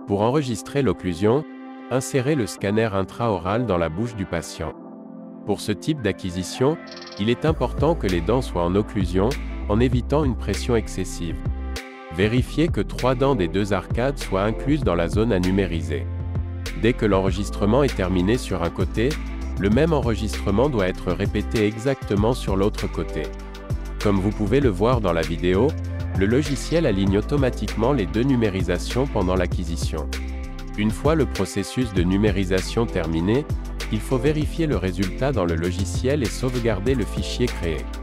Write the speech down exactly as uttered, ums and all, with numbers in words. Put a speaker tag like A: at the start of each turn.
A: Pour enregistrer l'occlusion, insérez le scanner intra-oral dans la bouche du patient. Pour ce type d'acquisition, il est important que les dents soient en occlusion, en évitant une pression excessive. Vérifiez que trois dents des deux arcades soient incluses dans la zone à numériser. Dès que l'enregistrement est terminé sur un côté, le même enregistrement doit être répété exactement sur l'autre côté. Comme vous pouvez le voir dans la vidéo, le logiciel aligne automatiquement les deux numérisations pendant l'acquisition. Une fois le processus de numérisation terminé, il faut vérifier le résultat dans le logiciel et sauvegarder le fichier créé.